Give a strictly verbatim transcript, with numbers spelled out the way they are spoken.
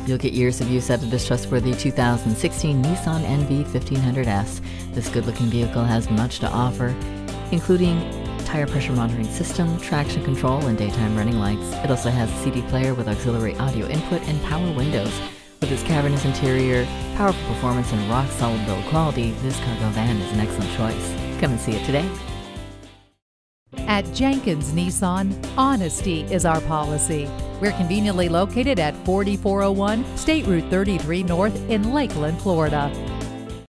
You'll get years of use out of this trustworthy two thousand sixteen Nissan N V fifteen hundred S. This good-looking vehicle has much to offer, including tire pressure monitoring system, traction control, and daytime running lights. It also has a C D player with auxiliary audio input and power windows. With its cavernous interior, powerful performance, and rock-solid build quality, this cargo van is an excellent choice. Come and see it today. At Jenkins Nissan, honesty is our policy. We're conveniently located at forty-four oh one State Route thirty-three North in Lakeland, Florida.